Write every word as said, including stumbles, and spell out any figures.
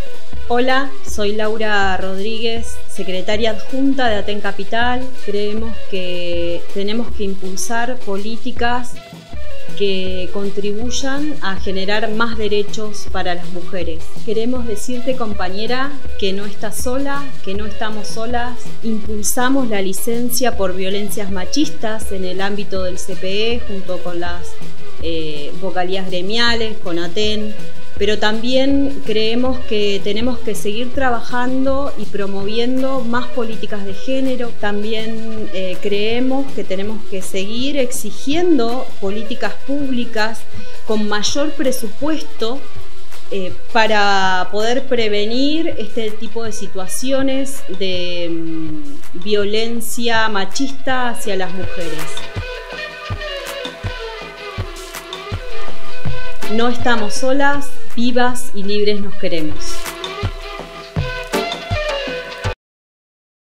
Hola, soy Laura Rodríguez, secretaria adjunta de Aten Capital. Creemos que tenemos que impulsar políticas que contribuyan a generar más derechos para las mujeres. Queremos decirte, compañera, que no estás sola, que no estamos solas. Impulsamos la licencia por violencias machistas en el ámbito del C P E junto con las eh, vocalías gremiales, con Aten. Pero también creemos que tenemos que seguir trabajando y promoviendo más políticas de género. También eh, creemos que tenemos que seguir exigiendo políticas públicas con mayor presupuesto eh, para poder prevenir este tipo de situaciones de um, violencia machista hacia las mujeres. No estamos solas, vivas y libres nos queremos.